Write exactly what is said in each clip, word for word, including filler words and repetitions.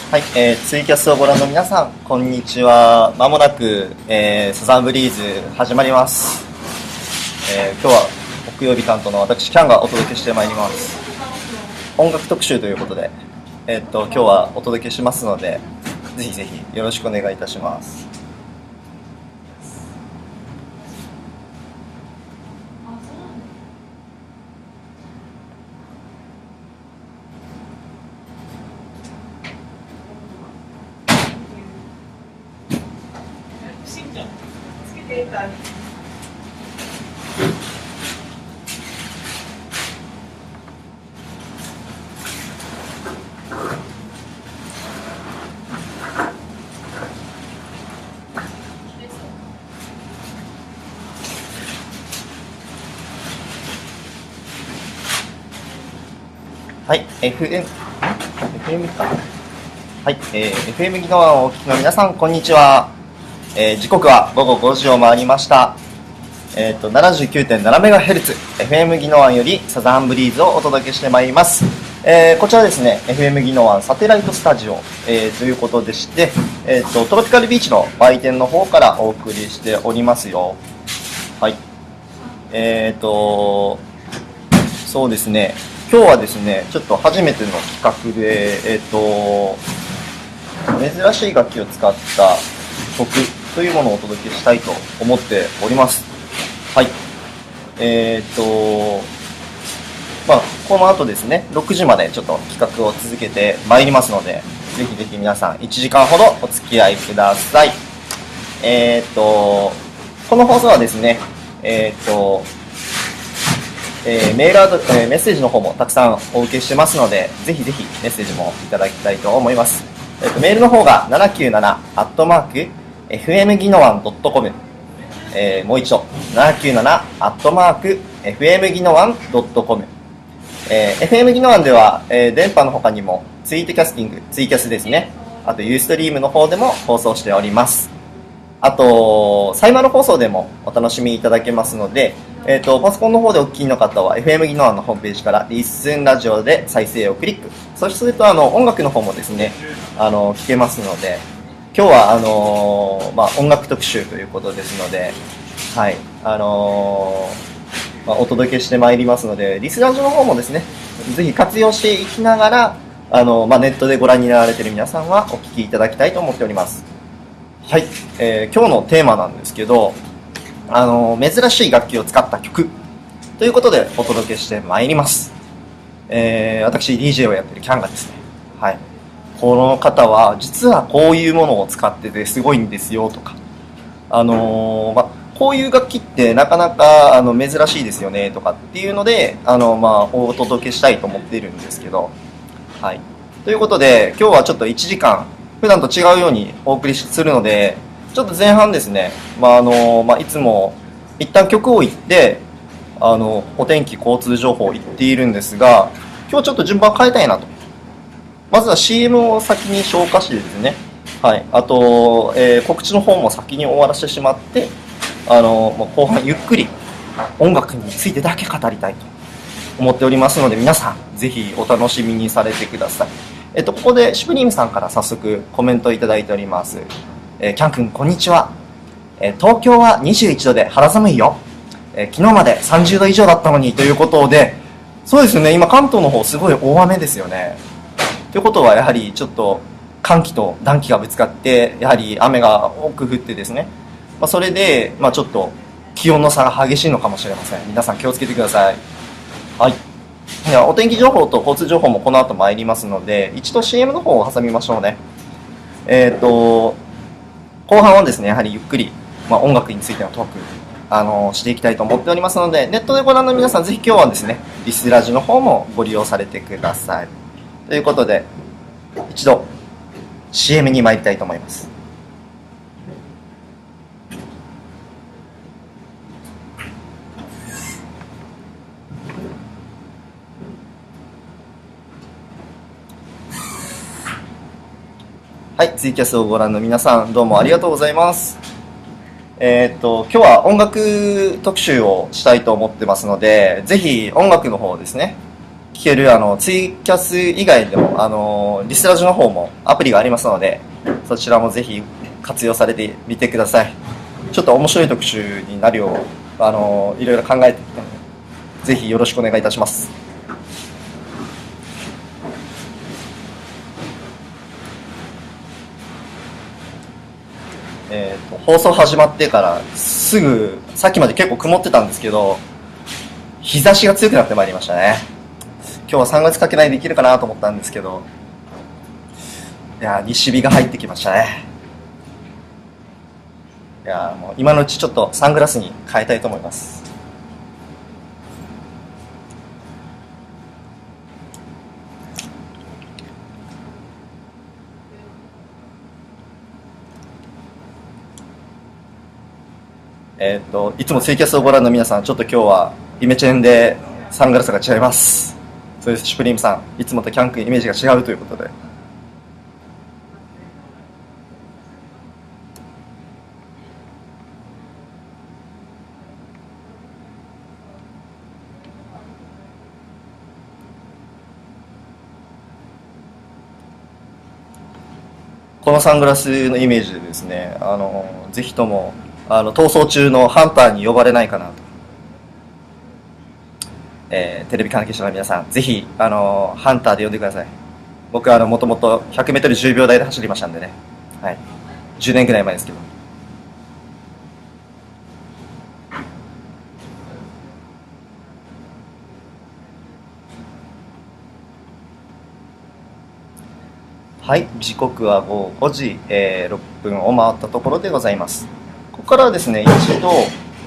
はい、えー、ツイキャスをご覧の皆さん、こんにちは。まもなく、えー、サザンブリーズ始まります。えー、今日は木曜日担当の私キャンがお届けしてまいります。音楽特集ということで、えー、っと今日はお届けしますので、ぜひぜひよろしくお願いいたします。はい、エフエム、エフエム か。はい、えー、エフエム ギノワンをお聞きの皆さん、こんにちは。えー、時刻は午後ごじを回りました。えっと、ななじゅうきゅうてんななメガヘルツ、エフエム ギノワンよりサザンブリーズをお届けしてまいります。えー、こちらですね、エフエム ギノワンサテライトスタジオ、えー、ということでして、えっと、トロピカルビーチの売店の方からお送りしておりますよ。はい。えっと、そうですね、今日はですね、ちょっと初めての企画で、えっと、珍しい楽器を使った曲というものをお届けしたいと思っております。はい。えっと、まあ、この後ですね、ろくじまでちょっと企画を続けてまいりますので、ぜひぜひ皆さんいちじかんほどお付き合いください。えっと、この放送はですね、えっと、えー、メールアド、えー、メッセージの方もたくさんお受けしてますので、ぜひぜひメッセージもいただきたいと思います。えーと、メールの方がななきゅうななアットマークエフエムギノワンドットコム、えー、もう一度ななきゅうななアットマークエフエムギノワンドットコム、えー、エフエム ギノワンでは、えー、電波の他にもツイートキャスティング、ツイキャスですね、あとユーストリームの方でも放送しております。あとサイマル放送でもお楽しみいただけますので、えーと、パソコンの方でお聞きの方は エフエム ギノワンのホームページからリッスンラジオで再生をクリック、そしてあの音楽の方もですね、あの聞けますので、今日はあのーまあ、音楽特集ということですので、はい、あのーまあ、お届けしてまいりますので、リスラジオの方もですね、ぜひ活用していきながら、あのーまあ、ネットでご覧になられている皆さんはお聞きいただきたいと思っております。はい、えー、今日のテーマなんですけど、あのー、珍しい楽器を使った曲ということでお届けしてまいります。えー、私 ディージェー をやってるキャンがですね、はい、この方は実はこういうものを使っててすごいんですよとか、あのーま、こういう楽器ってなかなかあの珍しいですよねとかっていうので、あの、まあ、お届けしたいと思っているんですけど、はい、ということで今日はちょっといちじかん普段と違うようにお送りするので、ちょっと前半ですね、まああのまあ、いつも一旦曲を言ってあのお天気交通情報を言っているんですが、今日ちょっと順番変えたいなと。まずは シーエム を先に消化してですね、はい、あと、えー、告知の方も先に終わらせてしまって、あのもう後半ゆっくり音楽についてだけ語りたいと思っておりますので、皆さんぜひお楽しみにされてください。えっと、ここでシュプリームさんから早速コメントをいただいております。えー、キャン君こんにちは、えー、東京はにじゅういちどで肌寒いよ、えー、昨日までさんじゅうど以上だったのにということで、そうですね、今関東の方すごい大雨ですよね。ということはやはりちょっと寒気と暖気がぶつかって、やはり雨が多く降ってですね、まあ、それで、まあ、ちょっと気温の差が激しいのかもしれません。皆さん気をつけてください。はい、ではお天気情報と交通情報もこの後参りますので、一度 シーエム の方を挟みましょうね。えっと後半はですね、やはりゆっくり、まあ、音楽についてのトークあのしていきたいと思っておりますので、ネットでご覧の皆さんぜひ今日はですね、リスラジの方もご利用されてください。ということで一度 シーエム に参りたいと思います。はい、ツイキャスをご覧の皆さんどうもありがとうございます。えー、っと今日は音楽特集をしたいと思ってますので、ぜひ音楽の方をですね聞けるあのツイキャス以外でもあのリスラジの方もアプリがありますので、そちらもぜひ活用されてみてください。ちょっと面白い特集になるようあのいろいろ考えてきたので、ぜひよろしくお願いいたします。えー、と放送始まってからすぐ、さっきまで結構曇ってたんですけど、日差しが強くなってまいりましたね。今日はさんがつかけないでできるかなと思ったんですけど、いや西日が入ってきましたね。いやもう今のうちちょっとサングラスに変えたいと思います。えっといつもツイキャスをご覧の皆さん、ちょっと今日はイメチェンでサングラスが違います。そうです。シュプリームさん、いつもとキャン君イメージが違うということで、このサングラスのイメージでですね、あのぜひともあの逃走中のハンターに呼ばれないかなと、えー、テレビ関係者の皆さん、ぜひあのハンターで呼んでください。僕はもともと ひゃくメートルじゅうびょう台で走りましたんでね、はい、じゅうねんぐらい前ですけど。はい、時刻は午後ごじ、えー、ろっぷんを回ったところでございます。ここからはですね、一度、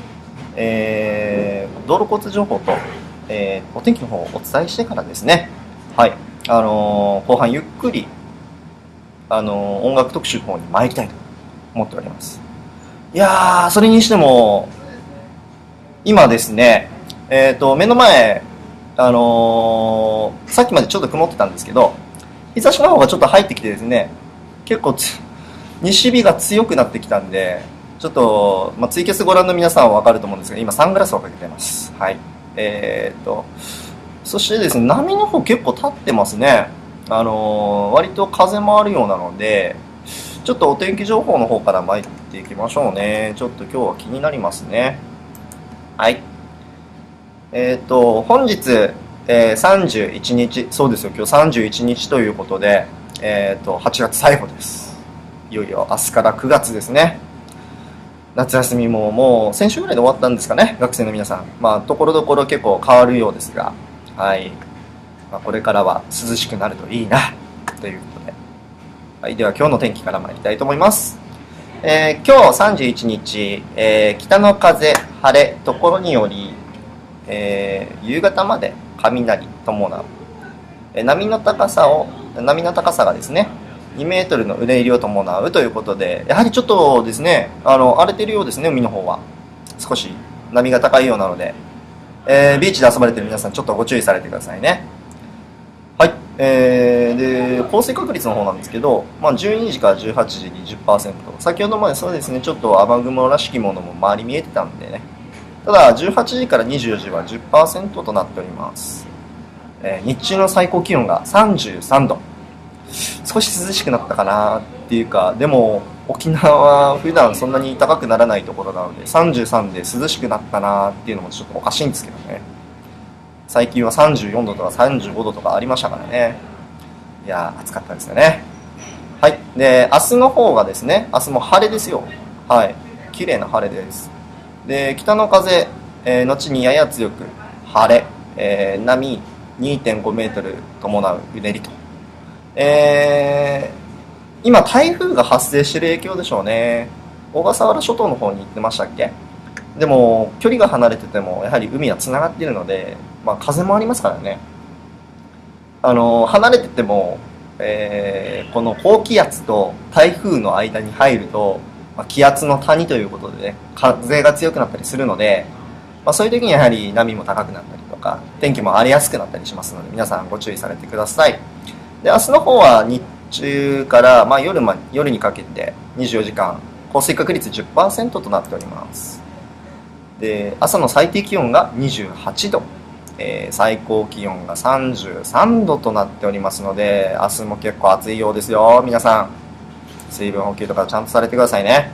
えー、道路交通情報と、えー、お天気の方をお伝えしてからですね、はい、あのー、後半ゆっくり、あのー、音楽特集の方に参りたいと思っております。いやー、それにしても今ですね、えーと、目の前、あのー、さっきまでちょっと曇ってたんですけど、日差しの方がちょっと入ってきてですね、結構西日が強くなってきたんで、ちょっと、まあ、ツイキャスご覧の皆さんは分かると思うんですが、今サングラスをかけてます。はい。えーと、そしてですね、波の方結構立ってますね。あのー、割と風もあるようなので、ちょっとお天気情報の方から参っていきましょうね。ちょっと今日は気になりますね。はい。えーと、本日、えー、さんじゅういちにち、そうですよ、今日さんじゅういちにちということで、えーと、はちがつ最後です。いよいよ明日からくがつですね。夏休みももう先週ぐらいで終わったんですかね、学生の皆さん。まあ、ところどころ結構変わるようですが、はい。まあ、これからは涼しくなるといいな、ということで。はい、では今日の天気から参りたいと思います。えー、今日さんじゅういちにち、えー、北の風、晴れ、ところにより、えー、夕方まで雷伴う、えー、波の高さを波の高さがですねにメートルのうねりを伴うということで、やはりちょっとですね、あの荒れているようですね。海の方は少し波が高いようなので、えー、ビーチで遊ばれている皆さん、ちょっとご注意されてくださいね。はい、えー、で降水確率の方なんですけど、まあ、じゅうにじからじゅうはちじに じゅっパーセント、 先ほどまでそうですね、ちょっと雨雲らしきものも周り見えてたんでね。ただじゅうはちじからにじゅうよじは じゅっパーセント となっております。えー、日中の最高気温がさんじゅうさんど、少し涼しくなったかなっていうか、でも沖縄は普段そんなに高くならないところなので、さんじゅうさんで涼しくなったなっていうのもちょっとおかしいんですけどね。最近はさんじゅうよんどとかさんじゅうごどとかありましたからね。いやー暑かったですよね。はい。で明日の方がですね、明日も晴れですよ。はい、綺麗な晴れです。で北の風、えー、後にやや強く晴れ、えー、波 にてんごメートル伴ううねりと、えー、今台風が発生している影響でしょうね。小笠原諸島の方に行ってましたっけ。でも距離が離れててもやはり海はつながっているので、まあ、風もありますからね。あの離れてても、えー、この高気圧と台風の間に入ると、まあ、気圧の谷ということでね、風が強くなったりするので、まあ、そういう時にやはり波も高くなったりとか天気も荒れやすくなったりしますので、皆さんご注意されてください。で明日の方は日中から、まあ、夜, ま夜にかけてにじゅうよじかん降水確率 じゅっパーセント となっております。で朝の最低気温がにじゅうはちど、 えー、最高気温がさんじゅうさんどとなっておりますので、明日も結構暑いようですよ。皆さん水分補給とかちゃんとされてくださいね。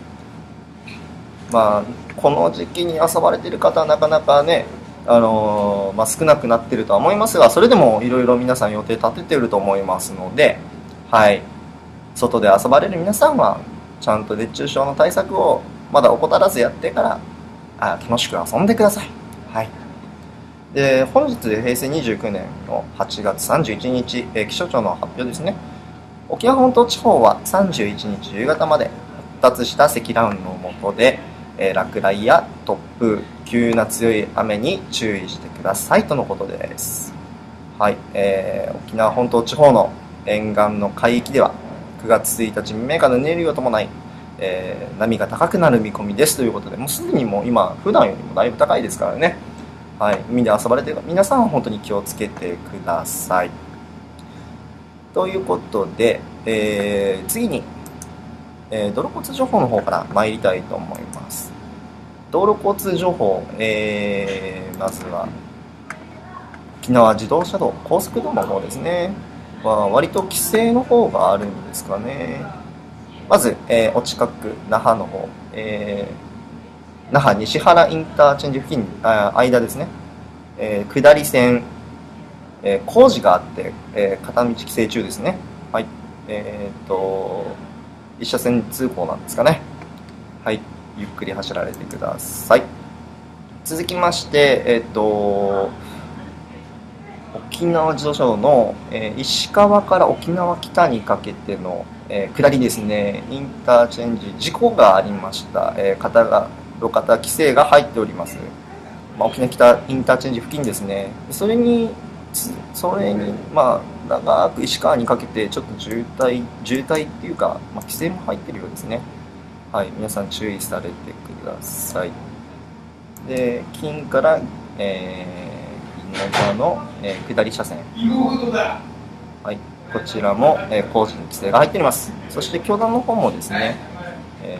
まあこの時期に遊ばれている方はなかなかね、あのーまあ、少なくなっているとは思いますが、それでもいろいろ皆さん予定立てていると思いますので、はい、外で遊ばれる皆さんはちゃんと熱中症の対策をまだ怠らずやってからあ楽しく遊んでください。はい、で本日平成にじゅうきゅうねんのはちがつさんじゅういちにち、えー、気象庁の発表ですね。沖縄本島地方はさんじゅういちにち夕方まで発達した積乱雲の下で、えー、落雷や突風、急な強い雨に注意してくださいとのことです。はい、えー、沖縄本島地方の沿岸の海域ではくがつついたち未明からうねりを伴い、えー、波が高くなる見込みですということで、もうすでにもう今普段よりもだいぶ高いですからね。はい、海で遊ばれている皆さんは本当に気をつけてください。ということで、えー、次に、えー、道路交通情報の方から参りたいと思います。道路交通情報、えー、まずは沖縄自動車道、高速道路の方ですね。まあ、割と規制の方があるんですかね。まず、えー、お近く那覇の方、えー、那覇西原インターチェンジ付近あ間ですね、えー、下り線、えー、工事があって、えー、片道規制中ですね。はい、えー、っと一車線通行なんですかね。はい、ゆっくり走られてください。続きまして、えー、っと沖縄自動車道の、えー、石川から沖縄北にかけての、えー、下りですね、インターチェンジ事故がありました。えー、片が路肩規制が入っております。まあ、沖縄北インターチェンジ付近ですね。それにそれにまあ長く石川にかけてちょっと渋滞渋滞っていうか、まあ、規制も入ってるようですね。はい、皆さん注意されてください。で金から、えー、銀座の、えー、下り車線、はい、こちらも、えー、工事の規制が入っております。そして京田の方もですね、え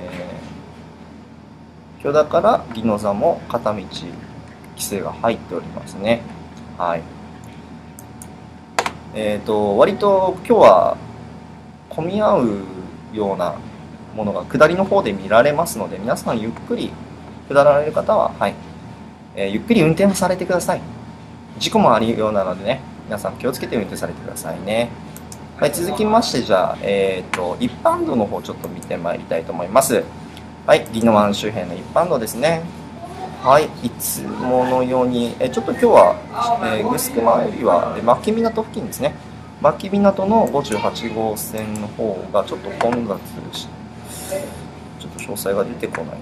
ー、京田から宜野座も片道規制が入っておりますね。はい、えーと割と今日は混み合うようなものが下りの方で見られますので、皆さんゆっくり下られる方は、はいえー、ゆっくり運転をされてください。事故もあるようなのでね、皆さん気をつけて運転されてくださいね。はい、続きましてじゃあ、えーと一般道の方ちょっと見てまいりたいと思います。はい、宜野湾周辺の一般道ですね。はい、いつものように、えちょっと今日は、えー、グスクマよりは牧港付近ですね。牧港のごじゅうはちごうせんの方がちょっと混雑し、ちょっと詳細が出てこないな。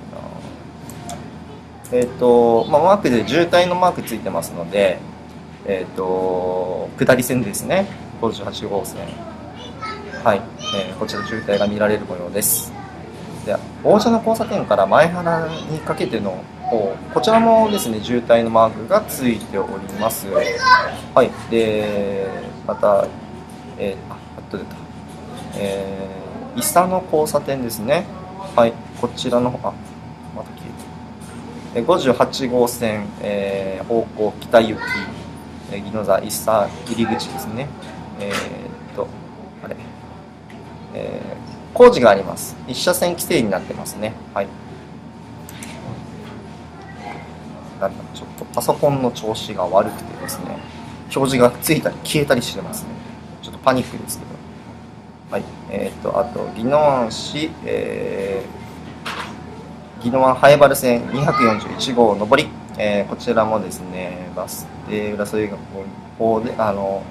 えっ、ー、と、まあ、マークで渋滞のマークついてますので、えっ、ー、と、下り線ですね。ごじゅうはちごうせん。はい、えー、こちら渋滞が見られる模様です。で、大蛇の交差点から前原にかけての方、こちらもですね、渋滞のマークがついております。はい、で、また、えー、あ、あと出た。えー、伊佐の交差点ですね。はい、こちらの、あ、また消えた。ごじゅうはちごうせん、えー、方向北行き、えー、宜野座伊佐入り口ですね。えー、っと、あれ、えー、工事があります。一車線規制になってますね。はい。なんだ、ちょっとパソコンの調子が悪くてですね、表示がついたり消えたりしてますね。ちょっとパニックですけど。はい。えっ、ー、と、あと、宜野湾市、えー、宜野湾南原線にひゃくよんじゅういちごう上り、えー、こちらもですね、バス停浦添学校の方で、あの、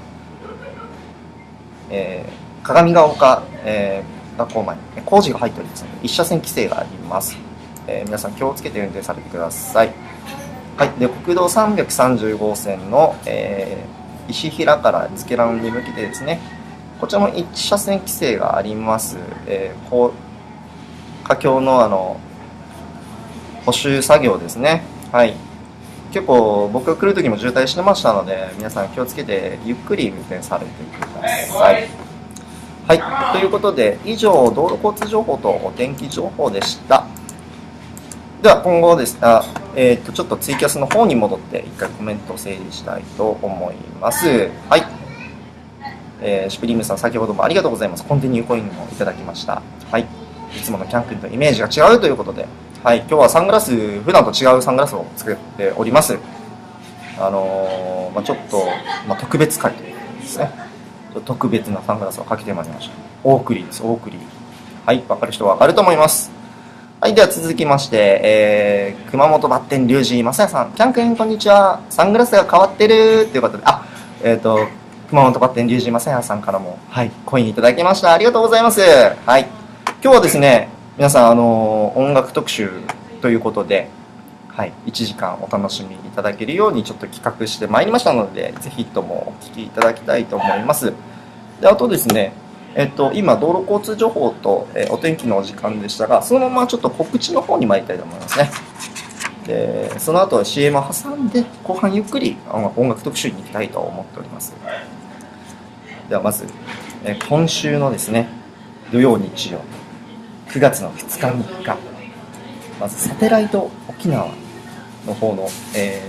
えー、鏡ヶ丘、えー、学校前に工事が入っておりますので、一車線規制があります。えー、皆さん気をつけて運転されてください。はい。で、国道さんびゃくさんじゅうごうせんの、えー、石平からつけらんに向けてですね、こちらも一車線規制があります。えー、こう架橋のあの補修作業ですね。はい。結構僕が来る時も渋滞してましたので、皆さん気をつけてゆっくり運転されてください。はい。ということで、以上道路交通情報とお天気情報でした。 では今後ですが、えー、とちょっとツイキャスの方に戻って一回コメントを整理したいと思います。はい、えー、シュプリームさん、先ほどもありがとうございます。コンティニューコインもいただきました。はい、いつものキャン君とイメージが違うということで、はい、今日はサングラス、普段と違うサングラスを作っております。あのーまあ、ちょっと、まあ、特別会ということですね。ちょっと特別なサングラスをかけてまいりました。オークリーです、オークリー。はい、分かる人は分かると思います。はい、では続きまして、えー、熊本バッテン龍二正也さん、キャン君こんにちは。サングラスが変わってるということで、あ、えっ、ー、と熊本バッテン龍二正也さんからも、はい、コインいただきました。ありがとうございます。はい、今日はですね、皆さん、あのー、音楽特集ということで、はい、いちじかんお楽しみいただけるようにちょっと企画してまいりましたので、ぜひともお聴きいただきたいと思います。で、あとですね、えっと、今、道路交通情報と、えー、お天気のお時間でしたが、そのままちょっと告知の方に参りたいと思いますね。で、その後は シーエム を挟んで、後半ゆっくり音楽特集に行きたいと思っております。ではまず、えー、今週のですね、土曜日曜くがつのふつかみっか、まずサテライト沖縄の方の、え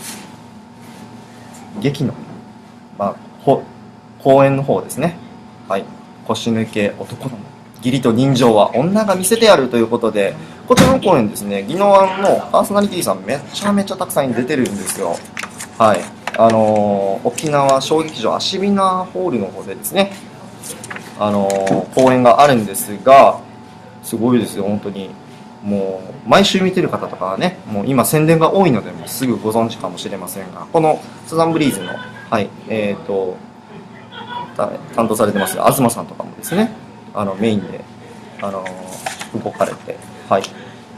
ー、劇の、まあ、ほ公演の方ですね。はい、腰抜け男ども、義理と人情は女が見せてやるということで、こちらの公演ですね、宜野湾のパーソナリティさんめちゃめちゃたくさん出てるんですよ。はい、あのー、沖縄小劇場アシビナホールの方でですね、あのー、公演があるんですが、すごいですよ、本当に。もう毎週見てる方とかはね、もう今宣伝が多いのでもうすぐご存知かもしれませんが、このサザンブリーズの、はい、えっと担当されてます東さんとかもですね、あのメインで、あの動かれて、はい、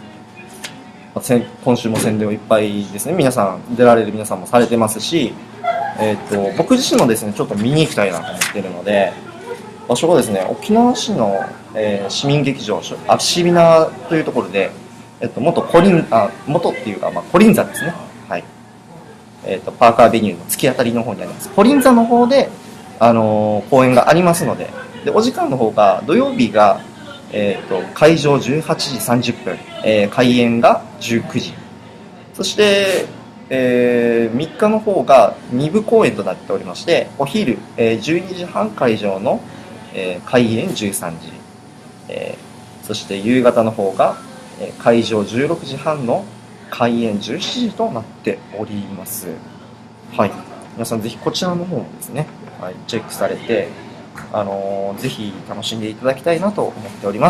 今週も宣伝をいっぱいですね、皆さん出られる皆さんもされてますし、えー、と僕自身もですねちょっと見に行きたいなと思っているので、場所がですね沖縄市の、えー、市民劇場アシビナというところで、えー、と元コリンあ元っていうか、まあ、コリン座ですね、はい、えー、とパーカーベニューの突き当たりの方にありますコリン座の方で、あのー、公演がありますので、でお時間の方が土曜日が、えー、と会場じゅうはちじさんじゅっぷん、えー、開演がじゅうくじ、そして、えー、みっかの方がに部公演となっておりまして、お昼、えー、じゅうにじはん会場の、えー、開演じゅうさんじ、えー、そして夕方の方が、えー、会場じゅうろくじはんの開演じゅうしちじとなっております。はい、皆さんぜひこちらの方もですね、はい、チェックされて、あのー、ぜひ楽しんでいただきたいなと思っております。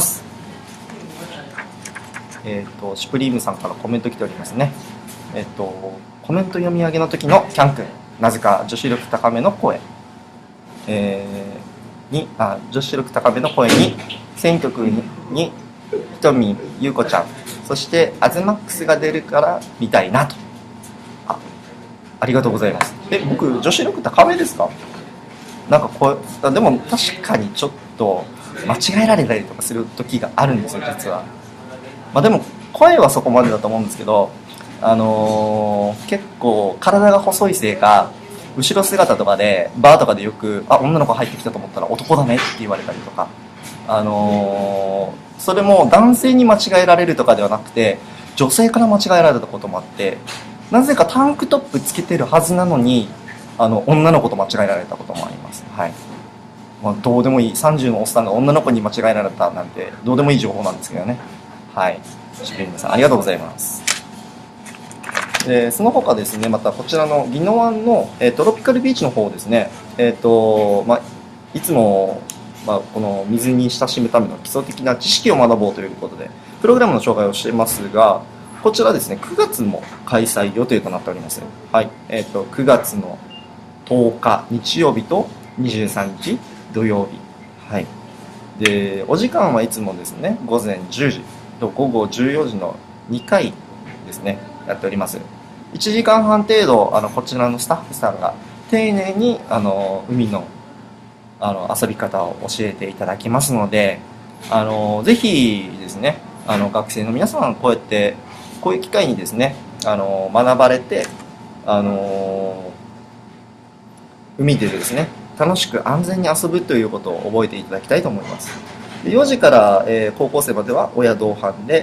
えっ、ー、とシュプリームさんからコメント来ておりますね。えっ、ー、とコメント読み上げの時のキャン君、なぜか女子力高めの声、えー、にあ女子力高めの声に選曲ににひとみゆうこちゃん、そしてアズマックスが出るから見たいなと。あ、ありがとうございます。え、僕女子力高めですか？なんかこうでも確かにちょっと間違えられたりとかする時があるんですよ、実は。まあでも声はそこまでだと思うんですけど、あのー、結構体が細いせいか、後ろ姿とかでバーとかでよく、あ、女の子入ってきたと思ったら男だねって言われたりとか、あのー、それも男性に間違えられるとかではなくて、女性から間違えられたこともあって、なぜかタンクトップつけてるはずなのに、あの女の子と間違えられたこともあります。はい、まあ、どうでもいいさんじゅうのおっさんが女の子に間違えられたなんてどうでもいい情報なんですけどね。はい、シュプリームさんありがとうございます。でその他ですね、またこちらの宜野湾の、えー、トロピカルビーチの方ですね、えーとまあ、いつも、まあ、この水に親しむための基礎的な知識を学ぼうということでプログラムの紹介をしていますが、こちらですねくがつも開催予定となっております。はい、えーとくがつのとおか日曜日とにじゅうさんにち土曜日、はい、でお時間はいつもですねごぜんじゅうじとごごじゅうよじのにかいですねやっております。いちじかんはん程度あのこちらのスタッフさんが丁寧にあの海のあの遊び方を教えていただきますので、あのぜひですねあの学生の皆さんこうやってこういう機会にですねあの学ばれて、あの海でですね楽しく安全に遊ぶということを覚えていただきたいと思います。でよじから、えー、高校生までは親同伴で、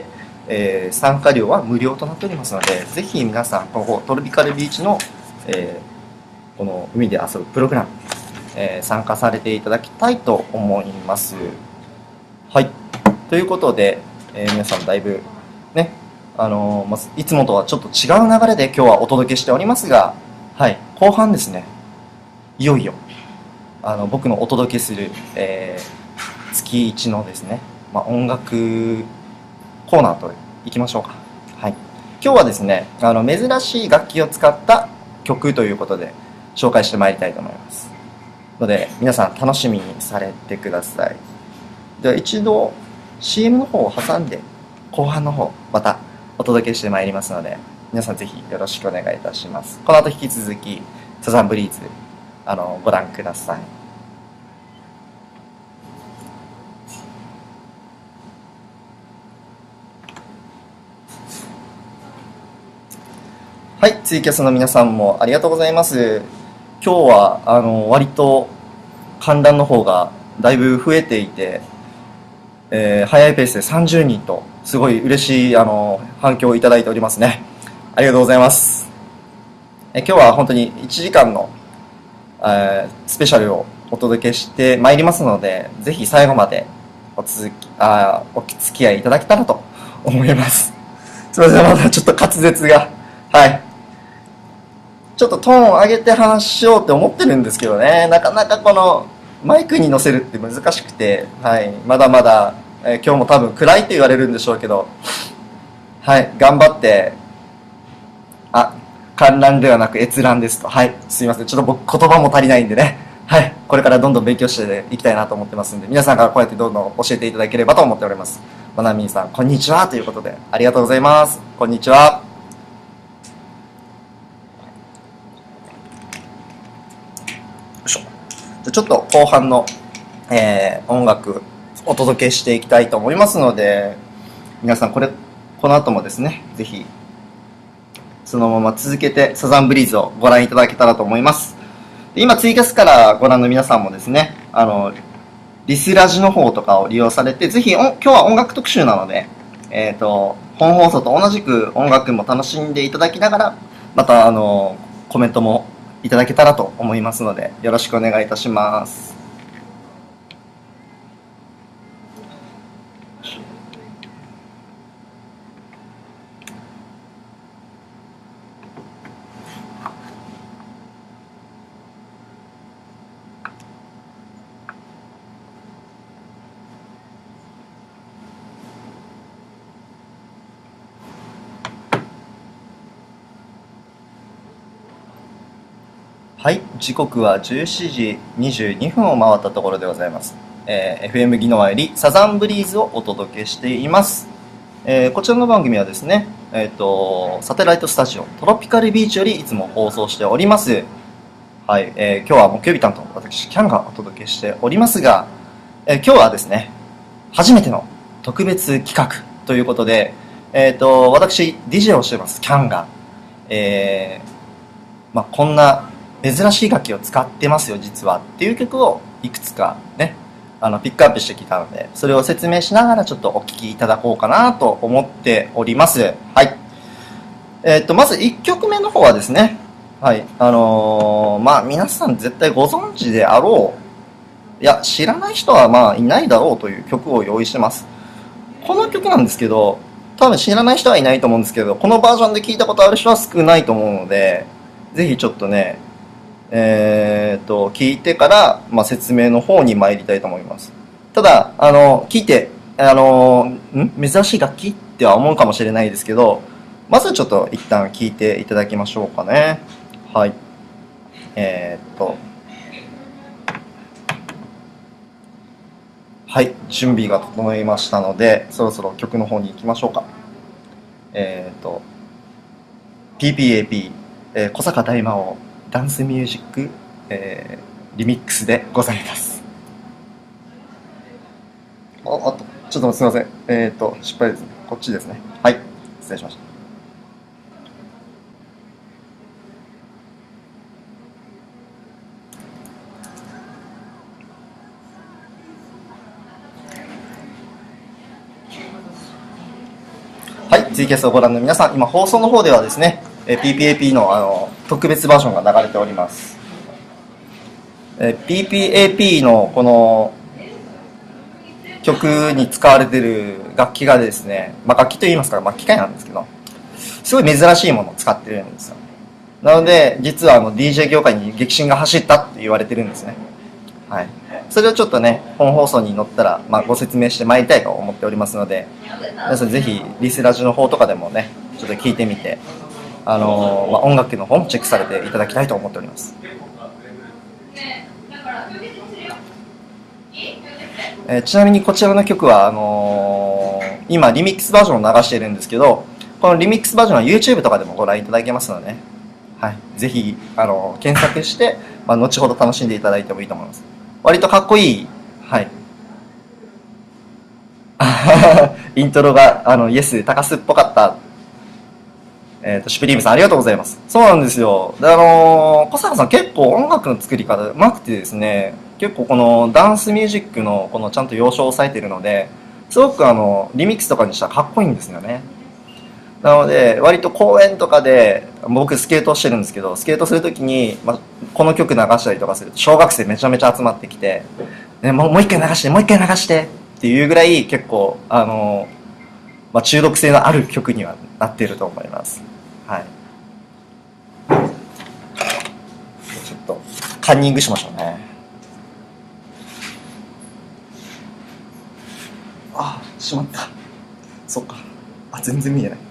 えー、参加料は無料となっておりますので、ぜひ皆さんここトロピカルビーチの、えー、この海で遊ぶプログラム、えー、参加されていただきたいと思います。はい、ということで、えー、皆さんだいぶね、あのーま、いつもとはちょっと違う流れで今日はお届けしておりますが、はい、後半ですね、いよいよあの僕のお届けする、えー、月いちのですね、ま、音楽コーナーといきましょうか。はい、今日はですね、あの珍しい楽器を使った曲ということで紹介してまいりたいと思いますので、皆さん楽しみにされてください。では一度 シーエム の方を挟んで後半の方またお届けしてまいりますので、皆さんぜひよろしくお願いいたします。この後引き続きサザンブリーズあのご覧ください。はい、ツイキャスの皆さんもありがとうございます。今日はあの割と観覧の方がだいぶ増えていて、えー、早いペースでさんじゅうにんとすごい嬉しいあの反響をいただいておりますね。ありがとうございます。え今日は本当にいちじかんの、えー、スペシャルをお届けしてまいりますので、ぜひ最後までお続きあお付き合いいただけたらと思います。すみません、まだちょっと滑舌が、はい、ちょっとトーンを上げて話しようって思ってるんですけどね、なかなかこのマイクに乗せるって難しくて、はい、まだまだ、えー、今日も多分暗いって言われるんでしょうけど、はい、頑張って、あ、観覧ではなく閲覧ですと、はい、すいません、ちょっと僕言葉も足りないんでね、はい、これからどんどん勉強していきたいなと思ってますんで、皆さんからこうやってどんどん教えていただければと思っております。まなみんさん、こんにちはということで、ありがとうございます。こんにちは。よいしょ。じゃあちょっと後半の、えー、音楽お届けしていきたいと思いますので、皆さんこれこの後もですね、ぜひそのまま続けてサザンブリーズをご覧いただけたらと思います。今ツイキャスからご覧の皆さんもですね、あのリスラジの方とかを利用されて、ぜひ今日は音楽特集なので、えーと、本放送と同じく音楽も楽しんでいただきながら、またあのコメントもいただけたらと思いますので、よろしくお願いいたします。はい、時刻はじゅうしちじにじゅうにふんを回ったところでございます。えー、エフエム 宜野湾よりサザンブリーズをお届けしています。えー、こちらの番組はですね、えーと、サテライトスタジオトロピカルビーチよりいつも放送しております。はい、えー、今日は木曜日担当、私キャンがお届けしておりますが、えー、今日はですね、初めての特別企画ということで、えーと、私 ディージェー をしていますキャンが、えーまあ、こんな珍しい楽器を使ってますよ実はっていう曲をいくつかね、あのピックアップしてきたので、それを説明しながらちょっとお聴きいただこうかなと思っております。はい、えー、っとまずいっきょくめの方はですね、はい、あのー、まあ皆さん絶対ご存知であろう、いや知らない人はまあいないだろうという曲を用意してます。この曲なんですけど、多分知らない人はいないと思うんですけど、このバージョンで聞いたことある人は少ないと思うので、ぜひちょっとね、えー、と聞いてから、まあ、説明の方に参りたいと思います。ただあの聞いてあのん珍しい楽器っては思うかもしれないですけど、まずちょっと一旦聞いていただきましょうかね。はい、えー、っとはい準備が整いましたので、そろそろ曲の方に行きましょうか。えー、っと ピーピーエーピー、えー、小坂大魔王ダンスミュージック、えー、リミックスでございます。あ、あとちょっとすみません、えっ、ー、と失敗ですね。こっちですね。はい、失礼しました。 ツイキャスをご覧の皆さん、今放送の方ではですね、えー、ピーピーエーピー の、あの特別バージョンが流れております。えー、ピーピーエーピー のこの曲に使われている楽器がですね、まあ、楽器といいますか、まあ、機械なんですけど、すごい珍しいものを使ってるんですよ。なので実はあの ディージェー 業界に激震が走ったって言われてるんですね。はい、それをちょっとね、本放送に載ったら、まあ、ご説明してまいりたいと思っておりますので、皆さんぜひリスラジの方とかでもね、ちょっと聞いてみて、あのーまあ、音楽の方もチェックされていただきたいと思っております。えー、ちなみにこちらの曲はあのー、今リミックスバージョンを流しているんですけど、このリミックスバージョンは YouTube とかでもご覧いただけますので、ね、はい、ぜひ、あのー、検索して、まあ、後ほど楽しんでいただいてもいいと思います。割とかっこいい、はいイントロがあのイエス高須っぽかった。えーと、シュプリームさんありがとうございます。そうなんですよ。で、あのー、小坂さん結構音楽の作り方うまくてですね、結構このダンスミュージックのこのちゃんと要所を押さえているので、すごくあのリミックスとかにしたらかっこいいんですよね。なので割と公園とかで、僕スケートしてるんですけど、スケートするときに、まあ、この曲流したりとかすると小学生めちゃめちゃ集まってきて、ね、もう、もう一回流してもう一回流してっていうぐらい結構あの、まあ、中毒性のある曲にはなっていると思います。はい、ちょっとカンニングしましょうね。あ、しまった。そっか。あ、全然見えない。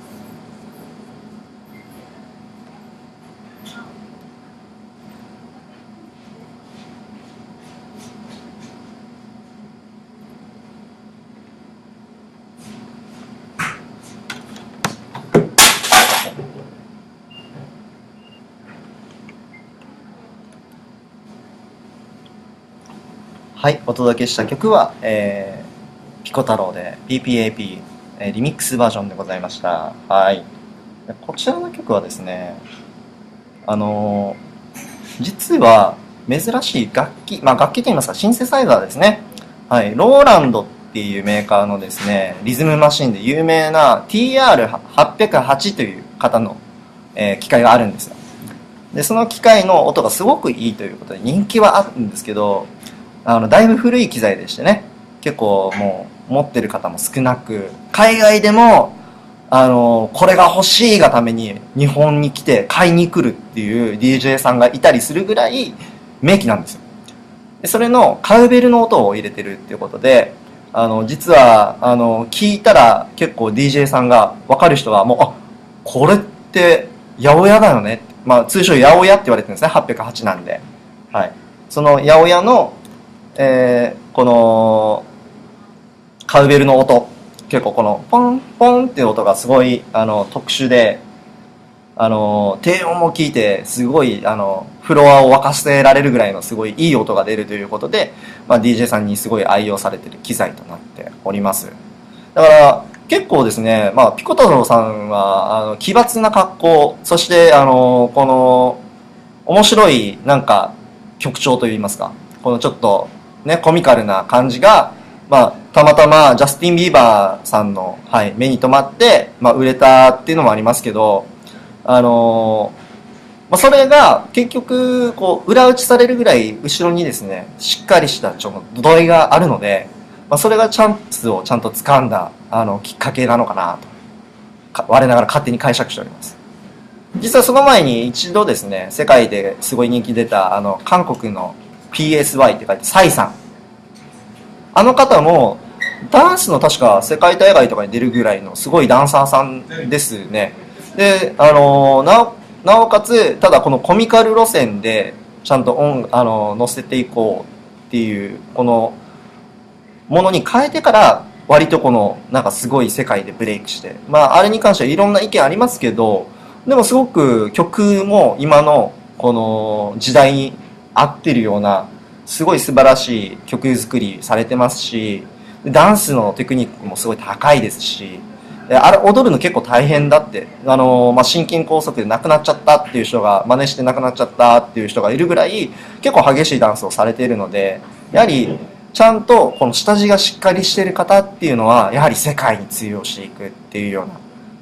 はい、お届けした曲は、えー、ピコ太郎で ピーピーエーピー、えー、リミックスバージョンでございました。はい。こちらの曲はですね、あのー、実は珍しい楽器、まあ楽器といいますかシンセサイザーですね。はい、ローランドっていうメーカーのですね、リズムマシンで有名な ティーアールはっぴゃくはち という方の、えー、機械があるんですよ。で、その機械の音がすごくいいということで人気はあるんですけど、あのだいぶ古い機材でしてね、結構もう持ってる方も少なく、海外でもあのこれが欲しいがために日本に来て買いに来るっていう ディージェー さんがいたりするぐらい名機なんですよ。でそれのカウベルの音を入れてるっていうことで、あの実はあの聞いたら結構 ディージェー さんが分かる人はもう、あ、これって八百屋だよね、まあ、通称八百屋って言われてるんですね。はっぴゃくはちなんで、はい、その八百屋のえー、このカウベルの音、結構このポンポンっていう音がすごいあの特殊で、あの低音も聞いてすごいあのフロアを沸かせられるぐらいのすごいいい音が出るということで、まあ、ディージェー さんにすごい愛用されている機材となっております。だから結構ですね、まあ、ピコ太郎さんはあの奇抜な格好、そしてあのこの面白いなんか曲調といいますか、このちょっとね、コミカルな感じが、まあ、たまたまジャスティン・ビーバーさんの、はい、目に留まって、まあ、売れたっていうのもありますけど、あのーまあ、それが結局こう裏打ちされるぐらい後ろにですね、しっかりしたちょっと土台があるので、まあ、それがチャンスをちゃんと掴んだあのきっかけなのかなと我ながら勝手に解釈しております。実はその前に一度ですね、世界ですごい人気出たあの韓国の ピーエスワイ って書いてサイさん、あの方もダンスの確か世界大会とかに出るぐらいのすごいダンサーさんですね。で、あのなおなおかつただこのコミカル路線でちゃんと音あの乗せていこうっていうこのものに変えてから割とこのなんかすごい世界でブレイクして、まああれに関してはいろんな意見ありますけど、でもすごく曲も今のこの時代に合ってるようなすごい素晴らしい曲作りされてますし、ダンスのテクニックもすごい高いですし、あれ踊るの結構大変だって、あの、まあ、心筋梗塞で亡くなっちゃったっていう人が、真似して亡くなっちゃったっていう人がいるぐらい結構激しいダンスをされているので、やはりちゃんとこの下地がしっかりしている方っていうのはやはり世界に通用していくっていうような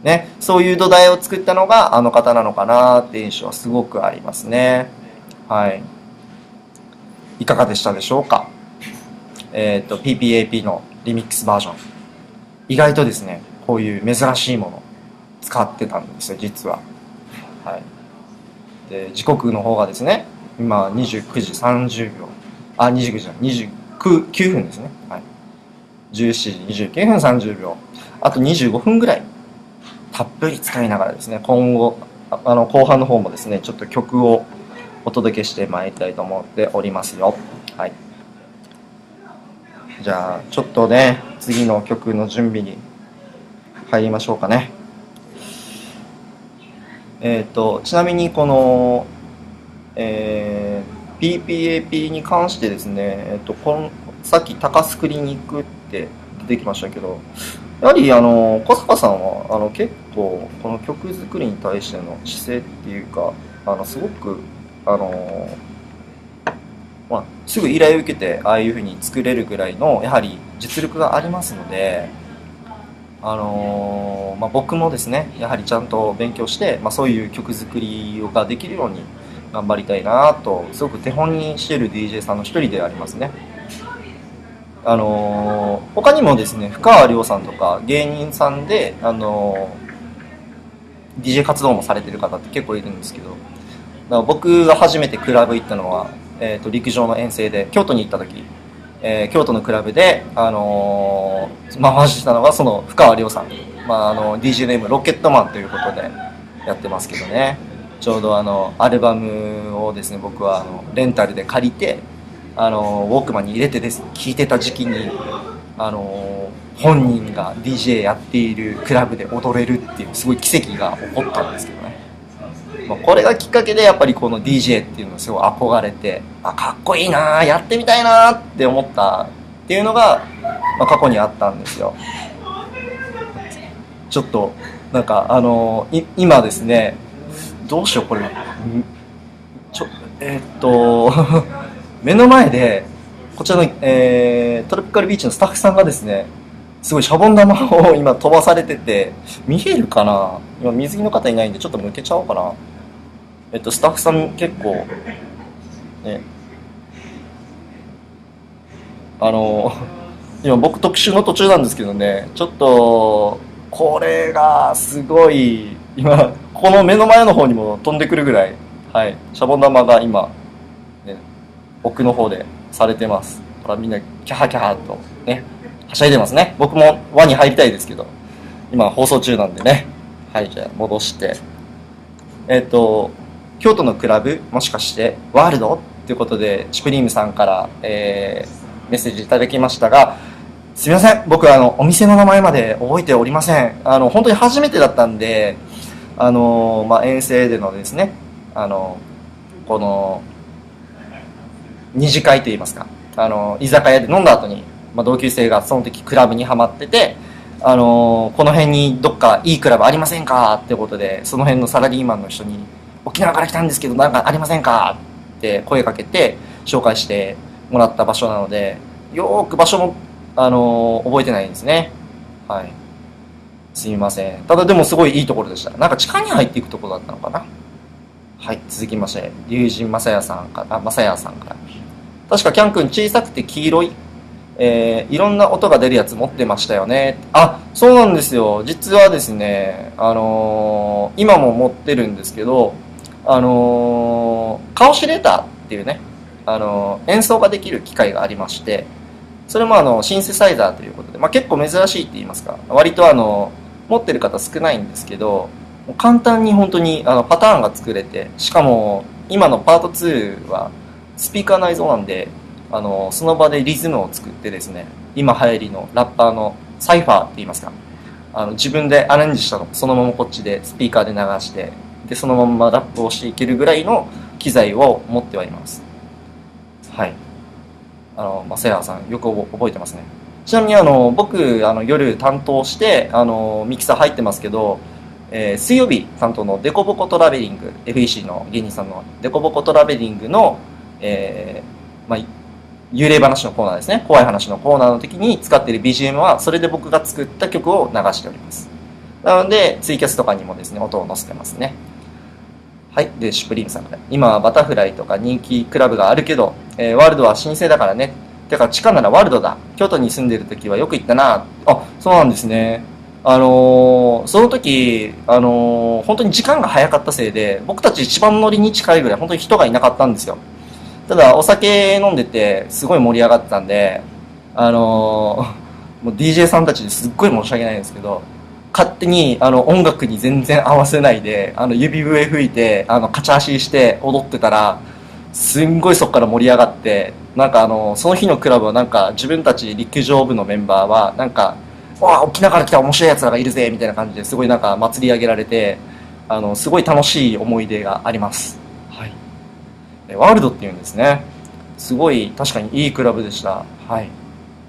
ね、そういう土台を作ったのがあの方なのかなって印象はすごくありますね。はい。いかがでしたでしょうか。えっと、ピーピーエーピー のリミックスバージョン。意外とですね、こういう珍しいもの使ってたんですよ、実は。はい。で、時刻の方がですね、今にじゅうくじさんじゅうびょう。あ、にじゅうくじじゃない、にじゅうきゅうふんですね。はい。じゅうしちじにじゅうきゅうふんさんじゅうびょう。あとにじゅうごふんぐらい、たっぷり使いながらですね、今後、あの、後半の方もですね、ちょっと曲をお届けしてまいりたいと思っておりますよ。はい。じゃあ、ちょっとね、次の曲の準備に入りましょうかね。えっと、ちなみにこの、えー、ピーピーエーピー に関してですね、えっと、このさっき高須クリニックって出てきましたけど、やはりあの小坂さんはあの結構この曲作りに対しての姿勢っていうか、あのすごくあの、まあ、すぐ依頼を受けてああいう風に作れるぐらいのやはり実力がありますので、あのまあ、僕もですねやはりちゃんと勉強して、まあ、そういう曲作りができるように頑張りたいなとすごく手本にしている ディージェー さんの一人でありますね。あのー、他にもですね、深川亮さんとか芸人さんで、あのー、ディージェー 活動もされてる方って結構いるんですけど、だから僕が初めてクラブ行ったのは、えー、と陸上の遠征で京都に行った時、えー、京都のクラブで、あのー、回してたのがその深川亮さん、まあ、あの ディージェー ネームロケットマンということでやってますけどね、ちょうどあのアルバムをですね、僕はあのレンタルで借りて、あのウォークマンに入れてですね聴いてた時期に、あの本人が ディージェー やっているクラブで踊れるっていうすごい奇跡が起こったんですけどね、まあ、これがきっかけでやっぱりこの ディージェー っていうのをすごい憧れて、あ、かっこいいな、やってみたいなって思ったっていうのが、まあ、過去にあったんですよ。ちょっとなんかあのい今ですね、どうしようこれちょえー、っと目の前でこちらの、えー、トロピカルビーチのスタッフさんがですね、すごいシャボン玉を今飛ばされてて、見えるかな、今水着の方いないんでちょっと向けちゃおうかな。えっとスタッフさん結構ね、あの今僕特集の途中なんですけどね、ちょっとこれがすごい今この目の前の方にも飛んでくるぐらい、はい、シャボン玉が今、ね、奥の方でされてます。ほらみんなキャハキャハとねはしゃいでますね。僕も輪に入りたいですけど今放送中なんでね。はい、じゃあ戻して、えっと京都のクラブもしかしてワールドということでシュプリームさんから、えー、メッセージいただきましたが、すみません、僕はあのお店の名前まで覚えておりません。あの本当に初めてだったんで、あの、まあ、遠征でのですね、あのこの二次会といいますか、あの居酒屋で飲んだ後に、まあ、同級生がその時クラブにハマってて、あのこの辺にどっかいいクラブありませんかってことで、その辺のサラリーマンの人に沖縄から来たんですけどなんかありませんかって声かけて紹介してもらった場所なので、よーく場所も、あの覚えてないんですね。はい、すみません。ただでもすごいいいところでした。なんか地下に入っていくところだったのかな。はい、続きまして龍神正也さんから、あ、正也さんから、確かキャン君小さくて黄色い、えー、いろんな音が出るやつ持ってましたよね。あ、そうなんですよ。実はですね、あのー、今も持ってるんですけど、あのー、カオシレーターっていうね、あのー、演奏ができる機械がありまして、それもあのシンセサイザーということで、まあ、結構珍しいって言いますか、割とあの持ってる方少ないんですけど、簡単に本当にあのパターンが作れて、しかも今のパートツーはスピーカー内蔵なんで、あのその場でリズムを作ってですね、今流行りのラッパーのサイファーって言いますか、あの自分でアレンジしたのそのままこっちでスピーカーで流して、でそのままラップをしていけるぐらいの機材を持ってはいます。はい、あの、まあ、セアさんよく覚えてますね。ちなみにあの僕あの夜担当してあのミキサー入ってますけど、えー、水曜日担当のデコボコトラベリング エフイーシー の芸人さんのデコボコトラベリングの、えーまあ、幽霊話のコーナーですね、怖い話のコーナーの時に使っている ビージーエム はそれで僕が作った曲を流しております。 なのでツイキャスとかにもですね音を載せてますね。はい。でシュプリームさんから、今はバタフライとか人気クラブがあるけど、えー、ワールドは新生だからね。てか地下ならワールドだ。京都に住んでる時はよく行ったな。あ、そうなんですね。あのー、その時、あのー、本当に時間が早かったせいで、僕たち一番乗りに近いぐらい本当に人がいなかったんですよ。ただお酒飲んでてすごい盛り上がってたんで、あのー、もう ディージェー さんたちですっごい申し訳ないんですけど、勝手にあの音楽に全然合わせないで、あの指笛吹いて、あのカチャ足して踊ってたら、すんごいそこから盛り上がって、なんかあのその日のクラブはなんか自分たち陸上部のメンバーはなんか、わあ沖縄から来た面白いやつらがいるぜみたいな感じですごいなんか祭り上げられて、あのすごい楽しい思い出があります。はい。ワールドっていうんですね。すごい確かにいいクラブでした。はい。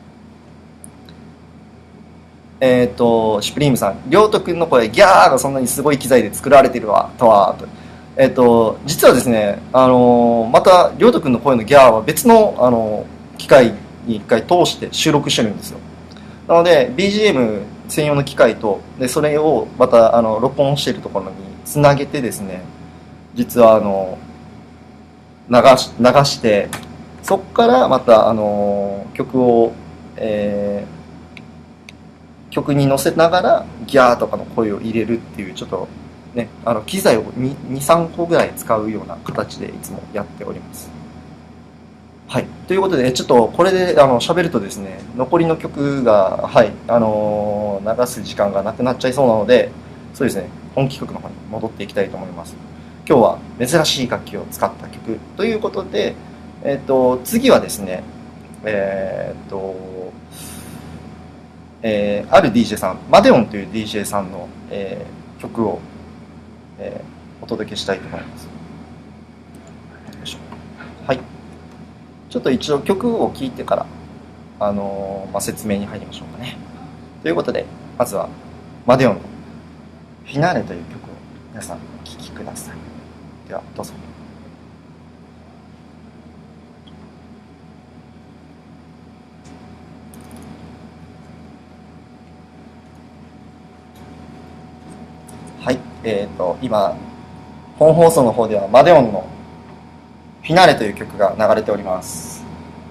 えっ、ー、と、シュプリームさん、りょうとくんの声、ギャーがそんなにすごい機材で作られてるわ、とは、と。えっ、ー、と、実はですね、あのー、また、りょうとくんの声のギャーは別の、あのー、機械に一回通して収録してるんですよ。なので、ビージーエム 専用の機械と、で、それをまた、あの、録音しているところにつなげてですね、実は、あの、流し、流して、そこからまた、あの、曲を、えー、曲に乗せながらギャーとかの声を入れるっていうちょっとね、あの機材を にさんこぐらい使うような形でいつもやっております。はい。ということで、ちょっとこれであの喋るとですね、残りの曲が、はい、あのー、流す時間がなくなっちゃいそうなので、そうですね、本気曲の方に戻っていきたいと思います。今日は珍しい楽器を使った曲ということで、えっと、次はですね、えー、っと、えー、ある ディージェー さん、マデオンという ディージェー さんの、えー、曲を、えー、お届けしたいと思います。はい。ちょっと一度曲を聴いてから、あのーまあ、説明に入りましょうかね。ということで、まずはマデオンのフィナーレという曲を皆さんお聴きください。では、どうぞ。はい、えーと、今、本放送の方ではマデオンのフィナーレという曲が流れております。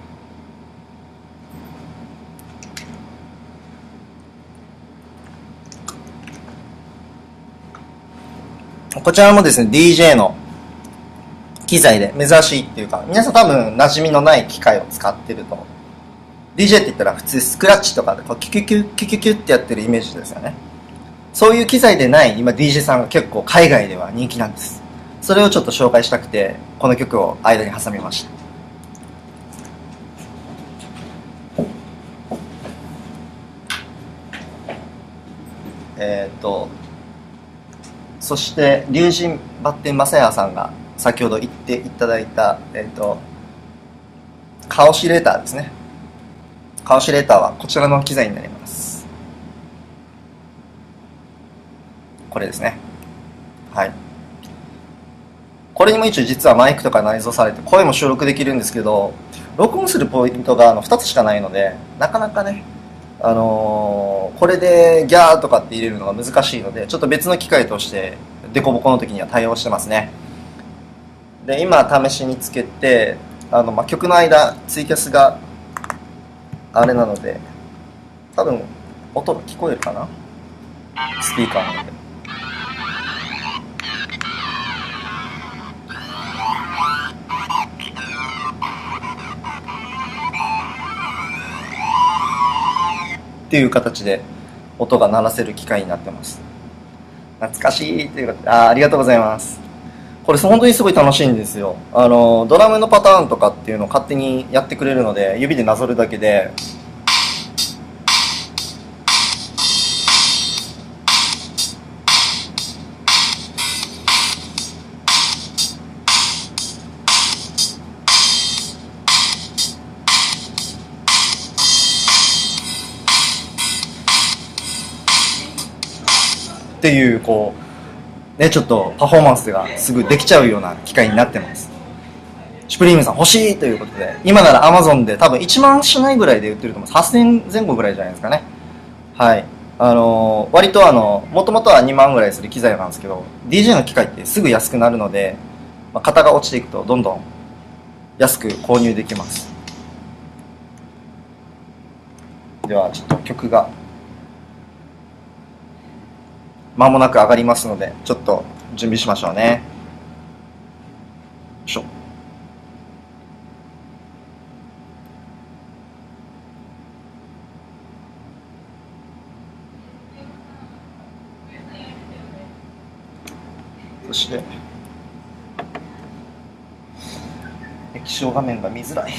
こちらもですね、ディージェー の機材で珍しいっていうか、皆さん多分馴染みのない機械を使ってると。ディージェー って言ったら普通スクラッチとかでこうキュキュキュキュキュキュってやってるイメージですよね。そういう機材でない今 ディージェー さんが結構海外では人気なんです。それをちょっと紹介したくてこの曲を間に挟みました。えー、っとそして龍神バッテン正也さんが先ほど言っていただいた、えー、っとカオシレーターですね。カオシレーターはこちらの機材になります。これですね。はい。これにも一応実はマイクとか内蔵されて声も収録できるんですけど、録音するポイントがあのふたつしかないので、なかなかね、あのー、これでギャーとかって入れるのが難しいので、ちょっと別の機械としてデコボコの時には対応してますね。で、今試しにつけて、あの、まあ、曲の間ツイキャスがあれなので、多分音が聞こえるかな、スピーカーなので。っていう形で音が鳴らせる機械になってます。懐かしいというか、あ、ありがとうございます。これ本当にすごい楽しいんですよ。あのドラムのパターンとかっていうのを勝手にやってくれるので、指でなぞるだけでっていうこうね、ちょっとパフォーマンスがすぐできちゃうような機械になってます。シュプリームさん欲しいということで、今なら Amazon で多分いちまんしないぐらいで売ってると思います。はっせんぜん後ぐらいじゃないですかね。はい。 あの割とあのもともとはにまんぐらいする機材なんですけど ディージェー の機械ってすぐ安くなるので、まあ、型が落ちていくとどんどん安く購入できます。ではちょっと曲が間もなく上がりますのでちょっと準備しましょうね。よいしょ。そして液晶画面が見づらい。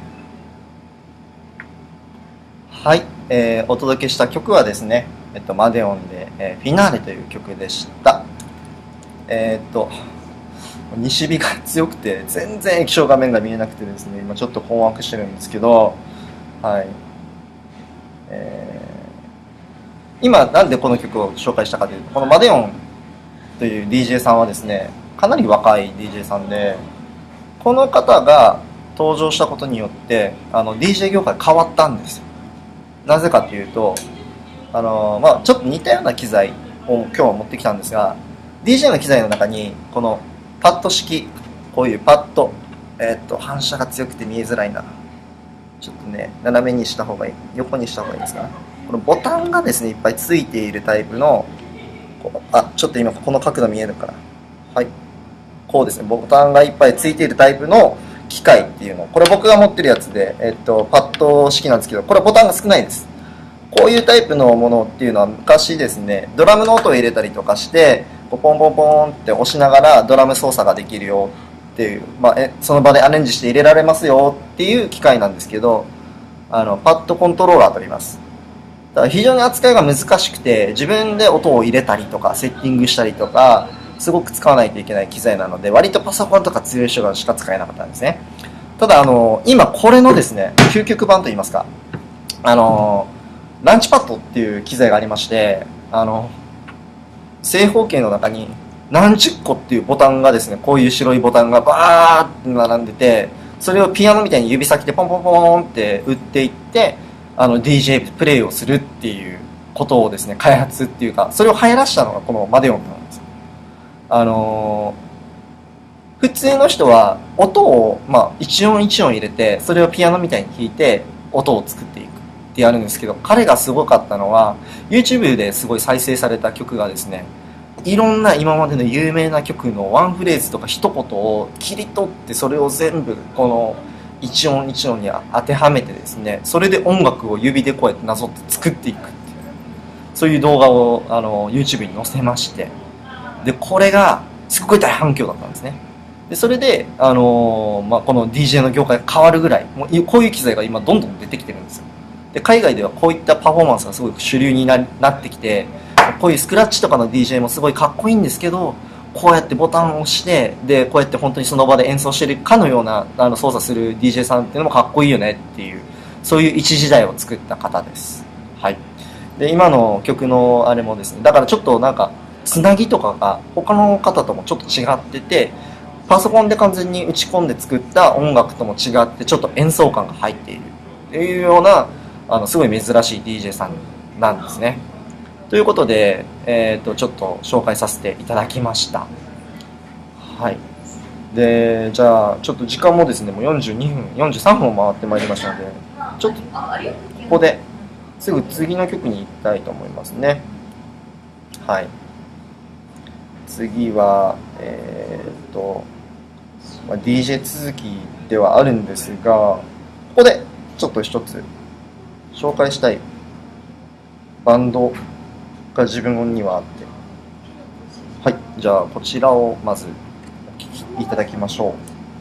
はい、えー、お届けした曲はですね、えっと、マデオンで、えー、フィナーレという曲でした。えー、っと西日が強くて全然液晶画面が見えなくてですね、今ちょっと困惑してるんですけど、はい、えー、今なんでこの曲を紹介したかというと、このマデオンという ディージェー さんはですね、かなり若い ディージェー さんで、この方が登場したことによってあの ディージェー 業界変わったんですよ。なぜかというと、あのまあ、ちょっと似たような機材を今日は持ってきたんですが、 ディージェー の機材の中にこのパッド式、こういうパッド、えー、っと反射が強くて見えづらいな、ちょっとね斜めにした方がいい、横にした方がいいですか。このボタンがですねいっぱいついているタイプの、あ、ちょっと今この角度見えるから、はい、こうですね、ボタンがいっぱいついているタイプの機械っていうの、これ僕が持ってるやつで、えっと、パッド式なんですけど、これボタンが少ないです。こういうタイプのものっていうのは昔ですね、ドラムの音を入れたりとかしてポンポンポンって押しながらドラム操作ができるよっていう、まあ、えその場でアレンジして入れられますよっていう機械なんですけど、あのパッドコントローラーと言います。だから非常に扱いが難しくて、自分で音を入れたりとかセッティングしたりとかすごく使わないといけない機材なので、割とパソコンとか強い人がしか使えなかったんですね。ただあの今これのですね究極版といいますか、あのランチパッドっていう機材がありまして、あの正方形の中に何十個っていうボタンがですね、こういう白いボタンがバーって並んでて、それをピアノみたいに指先でポンポンポンって打っていって、あの ディージェー プレイをするっていうことをですね開発っていうか、それを流行らしたのがこのマデオンなんです。あのー、普通の人は音を、まあ、一音一音入れてそれをピアノみたいに弾いて音を作っていくってやるんですけど、彼がすごかったのは YouTube ですごい再生された曲がですね、いろんな今までの有名な曲のワンフレーズとか一言を切り取って、それを全部この一音一音に当てはめてですね、それで音楽を指でこうやってなぞって作っていくっていう、そういう動画をあの YouTube に載せまして、でこれがすっごい大反響だったんですね。でそれで、あのーまあ、この ディージェー の業界が変わるぐらい、もうこういう機材が今どんどん出てきてるんですよ。で海外ではこういったパフォーマンスがすごい主流に な, なってきて、こういうスクラッチとかの ディージェー もすごいかっこいいんですけど、こうやってボタンを押して、でこうやって本当にその場で演奏してるかのようなあの操作する ディージェー さんっていうのもかっこいいよねっていう、そういう一時代を作った方です。はい。で今の曲のあれもですね、だからちょっとなんかつなぎとかが他の方ともちょっと違ってて、パソコンで完全に打ち込んで作った音楽とも違ってちょっと演奏感が入っているっていうような、あのすごい珍しい ディージェー さんなんですね。ということで、えー、とちょっと紹介させていただきました。はい。でじゃあちょっと時間もですねもうよんじゅうにふんよんじゅうさんぷんを回ってまいりましたので、ちょっとここですぐ次の曲に行きたいと思いますね。はい。次はえっ、ー、と、まあ、ディージェー 続きではあるんですが、ここでちょっと一つ紹介したいバンドが自分にはあって、はい、じゃあこちらをまずお聴きいただきましょう。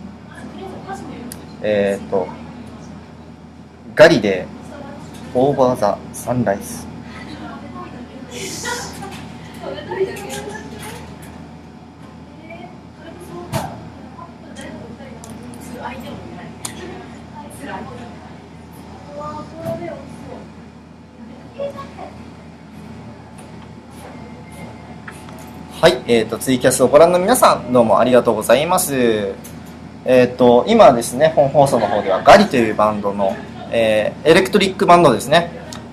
えっ、ー、とガリでオーバーザサンライズ。はい、えーと、ツイキャスをご覧の皆さん、どうもありがとうございます。えーと、今ですね、本放送の方ではガリというバンドの、えー、エレクトリックバンドですね、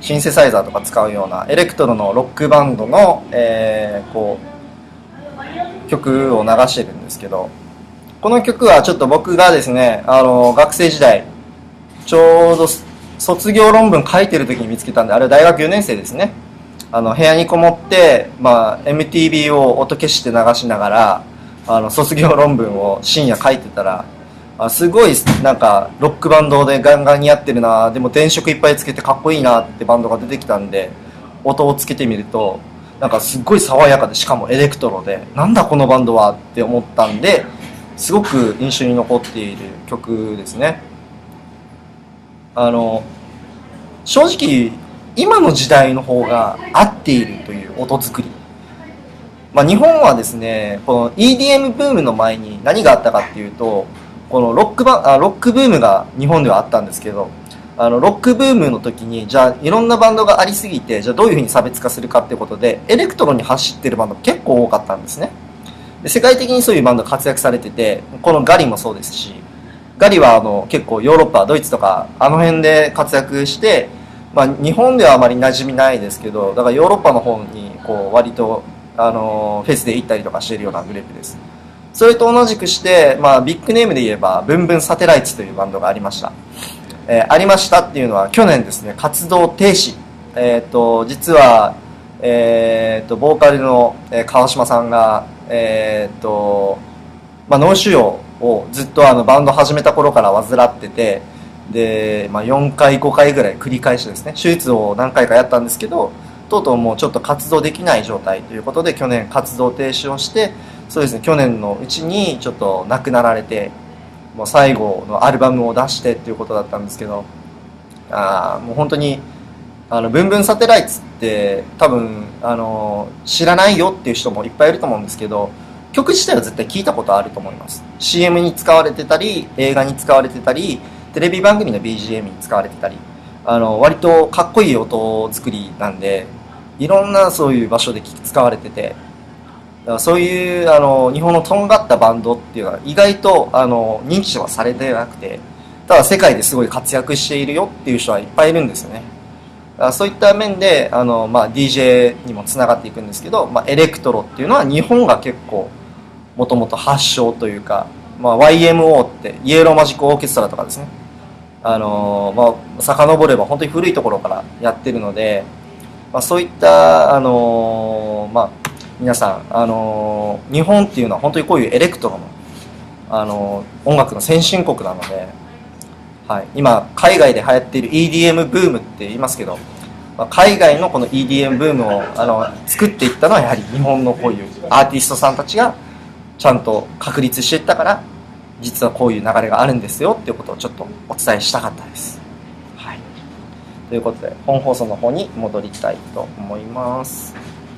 シンセサイザーとか使うようなエレクトロのロックバンドの、えー、こう曲を流してるんですけど、この曲はちょっと僕がですね、あの学生時代ちょうど卒業論文書いてる時に見つけたんで、あれは大学よねん生ですね。あの部屋にこもって、まあ、エムティービー を音消して流しながらあの卒業論文を深夜書いてたら、あすごいなんかロックバンドでガンガンにやってるな、でも電飾いっぱいつけてかっこいいなってバンドが出てきたんで、音をつけてみるとなんかすっごい爽やかで、しかもエレクトロで、なんだこのバンドはって思ったんで、すごく印象に残っている曲ですね。あの正直今の時代の方が合っているという音作り、まあ、日本はですねこの イーディーエム ブームの前に何があったかっていうと、このロックバあロックブームが日本ではあったんですけど、あのロックブームの時にじゃあいろんなバンドがありすぎて、じゃあどういうふうに差別化するかっていうことでエレクトロに走ってるバンド結構多かったんですね。で世界的にそういうバンド活躍されてて、このガリもそうですし、ガリはあの結構ヨーロッパドイツとかあの辺で活躍して、まあ、日本ではあまり馴染みないですけど、だからヨーロッパの方にこう割とあのフェスで行ったりとかしているようなグループです。それと同じくして、まあ、ビッグネームで言えばブンブンサテライツというバンドがありました。えー、ありましたっていうのは去年ですね、活動停止、えー、と実は、えー、とボーカルの川島さんが、えーとまあ、脳腫瘍をずっとあのバンド始めた頃から患ってて、で、まあ、よんかいごかいぐらい繰り返しですね、手術を何回かやったんですけど、とうとうもうちょっと活動できない状態ということで去年活動停止をして、そうですね、去年のうちにちょっと亡くなられて、もう最後のアルバムを出してっていうことだったんですけど、あもう本当にあのブンブンサテライツって多分あの知らないよっていう人もいっぱいいると思うんですけど、曲自体は絶対聞いたことあると思います。 シーエム に使われてたり、映画に使われてたり、テレビ番組の ビージーエム に使われてたり、あの割とかっこいい音作りなんで、いろんなそういう場所で使われてて、だからそういうあの日本のとんがったバンドっていうのは意外とあの認知はされてなくて、ただ世界ですごい活躍しているよっていう人はいっぱいいるんですよね。だからそういった面であの、まあ、ディージェー にもつながっていくんですけど、まあ、エレクトロっていうのは日本が結構もともと発祥というか、まあ、ワイエムオー ってイエローマジックオーケストラとかですね、あのまあ、遡れば本当に古いところからやってるので、まあ、そういった、あのまあ、皆さん、あの日本っていうのは本当にこういうエレクトロの、あの音楽の先進国なので、はい、今海外で流行っている イーディーエム ブームって言いますけど、まあ、海外のこの イーディーエム ブームをあの作っていったのはやはり日本のこういうアーティストさんたちがちゃんと確立していったから、実はこういう流れがあるんですよっていうことをちょっとお伝えしたかったです。はい、ということで本放送の方に戻りたいと思います。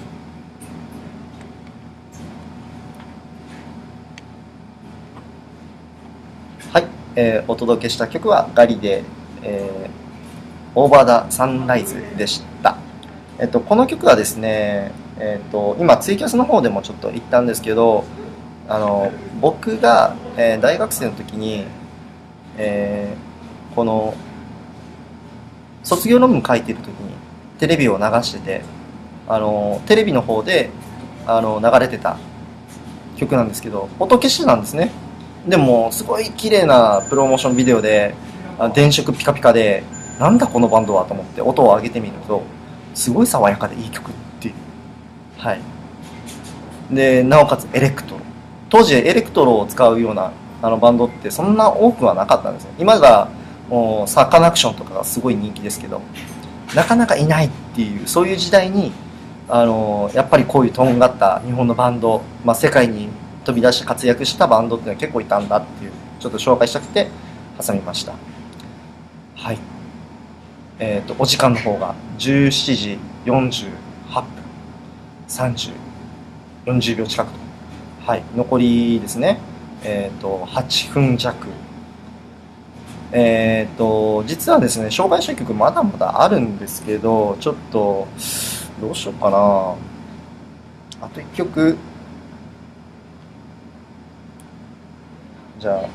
はい、えー、お届けした曲はガリで、えー、オーバーダサンライズでした。えっと、この曲はですね、えっと、今ツイキャスの方でもちょっと言ったんですけど、あの僕が、えー、大学生の時に、えー、この卒業論文書いてる時にテレビを流してて、あのテレビの方であの流れてた曲なんですけど、音消してたんですね。でもすごい綺麗なプロモーションビデオで、電飾ピカピカで、なんだこのバンドはと思って音を上げてみると、すごい爽やかでいい曲っていう、はい、でなおかつエレクトロ、当時エレクトロを使うようなあのバンドってそんな多くはなかったんですね。今がもうサカナクションとかがすごい人気ですけど、なかなかいないっていう、そういう時代にあのやっぱりこういうとんがった日本のバンド、まあ、世界に飛び出して活躍したバンドっていうのは結構いたんだっていう、ちょっと紹介したくて挟みました。はい、えーとお時間の方がじゅうしちじよんじゅうはっぷん、さんじゅう、よんじゅうびょう近くと、はい、残りですね、えーとはちふん弱。えーと実はですね、紹介したい曲まだまだあるんですけど、ちょっとどうしようかな。あといっきょく、じゃ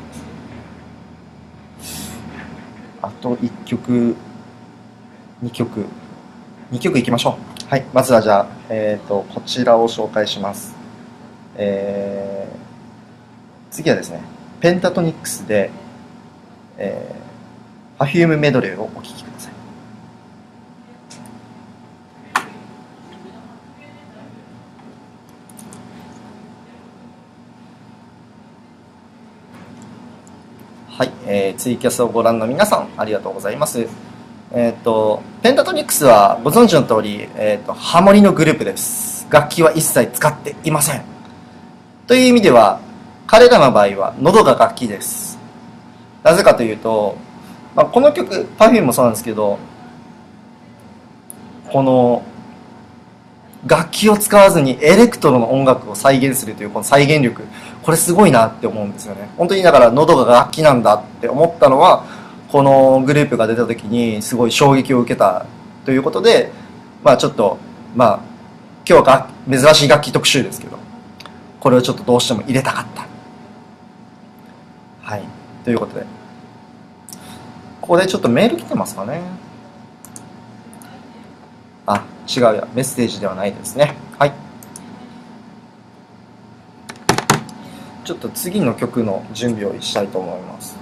ああといっきょくにきょくにきょくいきましょう。はい、まずはじゃあ、えー、とこちらを紹介します。えー、次はですね、ペンタトニックスで、えー、Perfume メドレーをお聴きください。はい、えー、ツイキャスをご覧の皆さん、ありがとうございます。えっ、ー、と、ペンタトニックスはご存知の通り、えっ、ー、と、ハモリのグループです。楽器は一切使っていません。という意味では、彼らの場合は喉が楽器です。なぜかというと、まあ、この曲、Perfume もそうなんですけど、この楽器を使わずにエレクトロの音楽を再現するというこの再現力、これすごいなって思うんですよね。本当にだから喉が楽器なんだって思ったのは、このグループが出た時にすごい衝撃を受けたということで、まあちょっと、まあ今日は珍しい楽器特集ですけど、これをちょっとどうしても入れたかった。はい、ということで、ここでちょっとメール来てますかね。あ、違うや、メッセージではないですね。はい。ちょっと次の曲の準備をしたいと思います。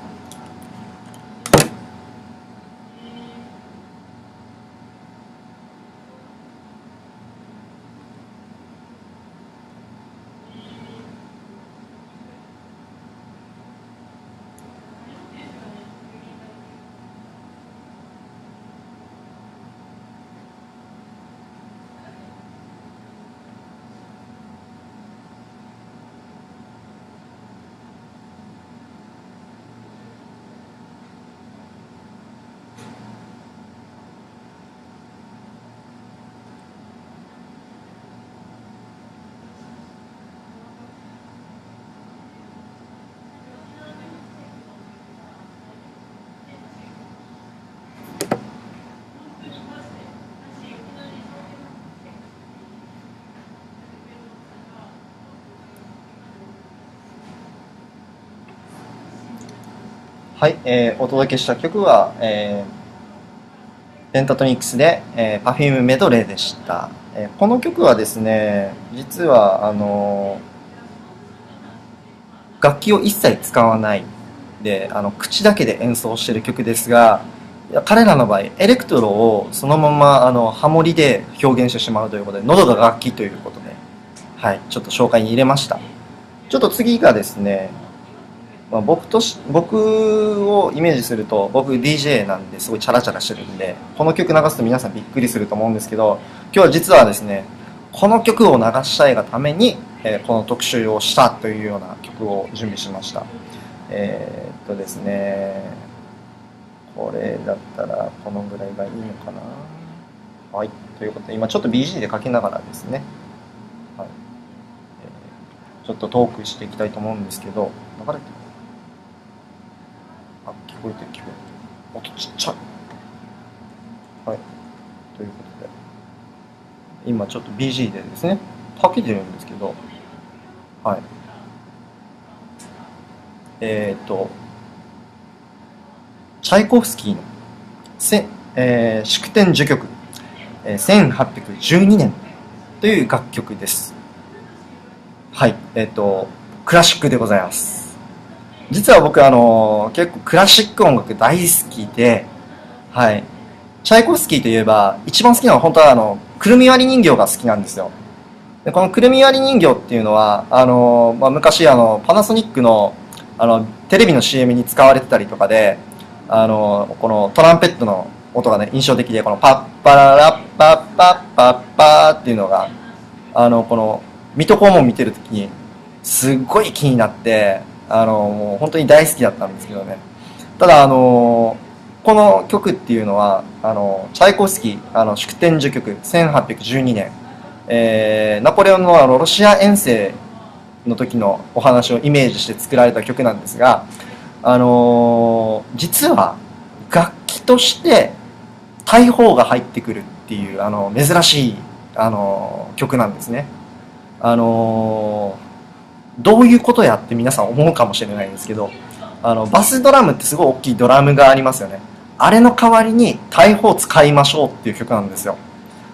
はい、えー、お届けした曲は、えー、ペンタトニックスで、えー、Perfume メドレーでした。えー、この曲はですね、実はあのー、楽器を一切使わないで、あの口だけで演奏している曲ですが、彼らの場合エレクトロをそのままあのハモリで表現してしまうということで、喉が楽器ということで、はい、ちょっと紹介に入れました。ちょっと次がですね、まあ、僕とし僕をイメージすると、僕 ディージェー なんですごいチャラチャラしてるんで、この曲流すと皆さんびっくりすると思うんですけど、今日は実はですね、この曲を流したいがために、えー、この特集をしたというような曲を準備しました。えー、っとですね、これだったらこのぐらいがいいのかな。はい、ということで今ちょっと ビージー で書きながらですね、はい、えー、ちょっとトークしていきたいと思うんですけど、流れてる？あ、聞こえてる聞こえてる。音ちっちゃい。はい。ということで、今ちょっと ビージー でですね、かけてるんですけど、はい。えっ、ー、と、チャイコフスキーのせ、えー、祝典序曲、えー、せんはっぴゃくじゅうにねんという楽曲です。はい。えっ、ー、と、クラシックでございます。実は僕あの結構クラシック音楽大好きで、はい、チャイコフスキーといえば一番好きなのは本当はあのくるみ割り人形が好きなんですよ。でこのくるみ割り人形っていうのはあの、まあ、昔あのパナソニックのあのテレビの シーエム に使われてたりとかで、あのこのトランペットの音がね印象的で、このパッパララッパッパッパッパーっていうのがあのこの水戸黄門見てる時にすっごい気になって、あのもう本当に大好きだったんですけどね。ただあのこの曲っていうのはあのチャイコフスキーあの祝典序曲せんはっぴゃくじゅうにねん、えー、ナポレオンのあのロシア遠征の時のお話をイメージして作られた曲なんですが、あの実は楽器として大砲が入ってくるっていうあの珍しいあの曲なんですね。あのどういうことやって皆さん思うかもしれないんですけど、あのバスドラムってすごい大きいドラムがありますよね。あれの代わりに大砲使いましょうっていう曲なんですよ。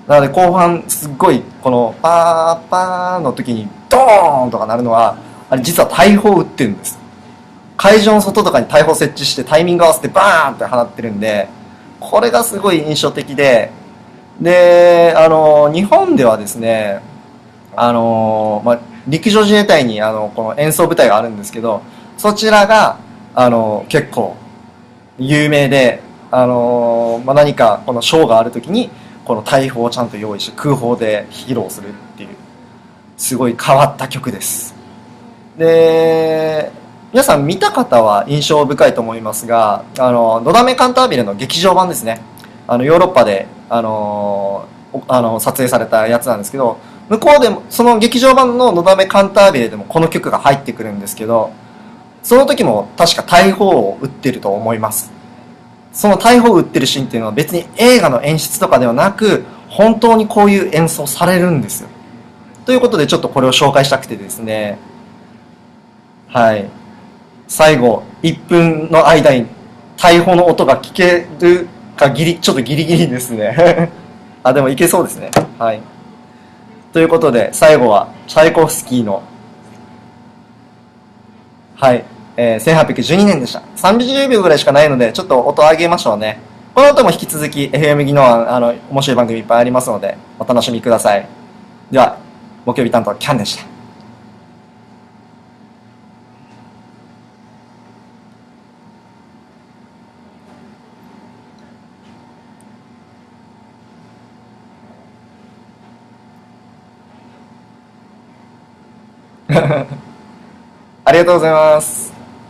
なので後半すっごいこのパーパーの時にドーンとかなるのは、あれ実は大砲を撃ってるんです。会場の外とかに大砲設置してタイミング合わせてバーンって放ってるんで、これがすごい印象的で、で、あの、日本ではですね、あの、まあ、陸上自衛隊にあの、この演奏部隊があるんですけど、そちらが、あの、結構有名で、あの、まあ、何かこのショーがあるときに、この大砲をちゃんと用意して空砲で披露するっていう、すごい変わった曲です。で、皆さん見た方は印象深いと思いますが、あの、のだめカンタービレの劇場版ですね。あの、ヨーロッパで、あの、あの撮影されたやつなんですけど、向こうでも、その劇場版ののだめカンタービレでもこの曲が入ってくるんですけど、その時も確か大砲を撃ってると思います。その大砲を撃ってるシーンっていうのは別に映画の演出とかではなく、本当にこういう演奏されるんですよ。ということでちょっとこれを紹介したくてですね、はい。最後、いっぷんの間に大砲の音が聞けるかギリ、ちょっとギリギリですね。あ、でもいけそうですね。はい。ということで、最後は、チャイコフスキーの、はい、えー、せんはっぴゃくじゅうにねんでした。さんじゅうびょうぐらいしかないので、ちょっと音上げましょうね。この後も引き続き エフエム 技能案、あの、面白い番組いっぱいありますので、お楽しみください。では、木曜日担当、キャンでした。ありがとうございます。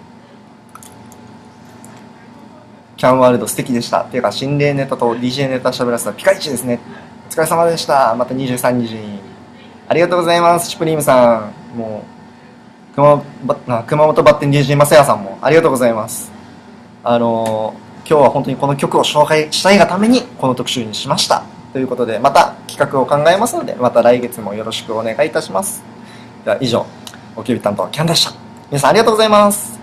キャンワールド素敵でした。っていうか、心霊ネタと ディージェー ネタしゃべらせたピカイチですね。お疲れ様でした。またにじゅうさんにじに。ありがとうございます。シュプリームさん。もう、熊熊本バッテン ディージェー マサヤさんもありがとうございます。あのー、今日は本当にこの曲を紹介したいがためにこの特集にしました。ということで、また企画を考えますので、また来月もよろしくお願いいたします。では以上、おきゅうび担当キャンでした。皆さんありがとうございます。